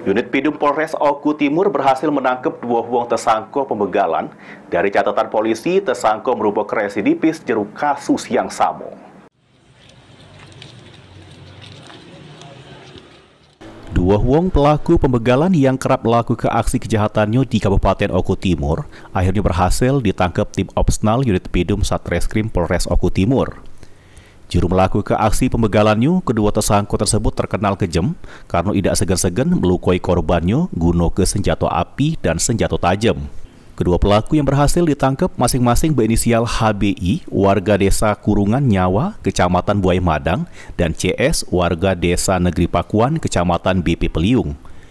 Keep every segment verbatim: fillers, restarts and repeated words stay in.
Unit Pidum Polres Oku Timur berhasil menangkap dua wong tersangka pembegalan. Dari catatan polisi, tersangka merupakan residipis jeruk kasus yang sama. Dua wong pelaku pembegalan yang kerap melakukan aksi kejahatannya di Kabupaten Oku Timur akhirnya berhasil ditangkap tim opsnal Unit Pidum Satreskrim Polres Oku Timur. Juru melakukan aksi pembegalannya, kedua tersangka tersebut terkenal kejam karena tidak segan-segan melukai korbannya guna ke senjata api dan senjata tajam. Kedua pelaku yang berhasil ditangkap masing-masing berinisial H B I, warga desa Kurungan Nyawa, Kecamatan Buai Madang, dan C S, warga desa Negeri Pakuan, Kecamatan B P Peliung.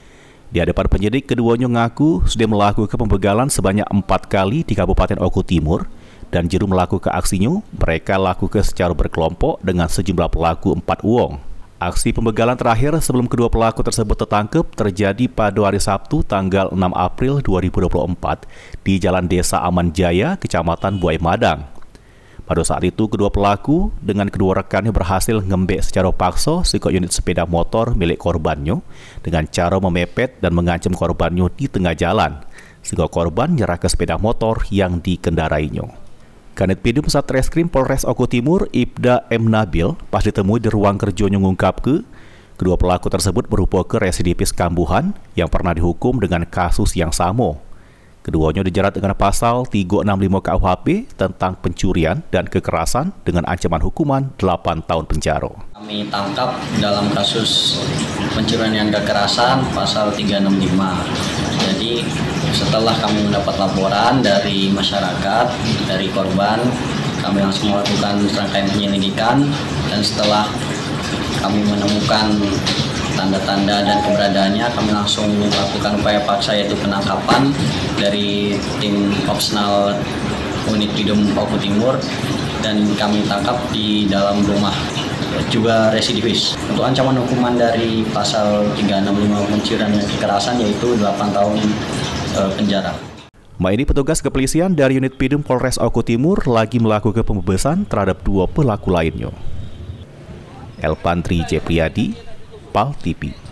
Di hadapan penyidik, keduanya ngaku sudah melakukan pembegalan sebanyak empat kali di Kabupaten Oku Timur, dan juru melakukan aksinya, mereka lakukan secara berkelompok dengan sejumlah pelaku empat wong. Aksi pembegalan terakhir sebelum kedua pelaku tersebut tertangkap terjadi pada hari Sabtu tanggal enam April dua ribu dua puluh empat di Jalan Desa Aman Jaya, Kecamatan Buai Madang. Pada saat itu, kedua pelaku dengan kedua rekannya berhasil ngembek secara paksa sikap unit sepeda motor milik korbannya dengan cara memepet dan mengancam korbannya di tengah jalan, sehingga korban nyerah ke sepeda motor yang dikendarainya. Kanit Pidum Satreskrim Polres Oku Timur, Ibda M. Nabil, pas ditemui di ruang kerjanya mengungkap ke kedua pelaku tersebut merupakan residipis kambuhan yang pernah dihukum dengan kasus yang sama. Keduanya dijerat dengan pasal tiga enam lima K U H P tentang pencurian dan kekerasan dengan ancaman hukuman delapan tahun penjara. Kami tangkap dalam kasus pencurian yang kekerasan pasal tiga enam lima. Jadi setelah kami mendapat laporan dari masyarakat, dari korban, kami langsung melakukan serangkaian penyelidikan, dan setelah kami menemukan tanda-tanda dan keberadaannya, kami langsung melakukan upaya paksa yaitu penangkapan dari tim opsnal Unit Pidum Oku Timur, dan kami tangkap di dalam rumah juga residivis. Untuk ancaman hukuman dari pasal tiga enam lima pencurian dan kekerasan yaitu delapan tahun e, penjara. Ma ini petugas kepolisian dari Unit Pidum Polres Oku Timur lagi melakukan pembebasan terhadap dua pelaku lainnya. Elpantri J. Priyadi, P A L T V.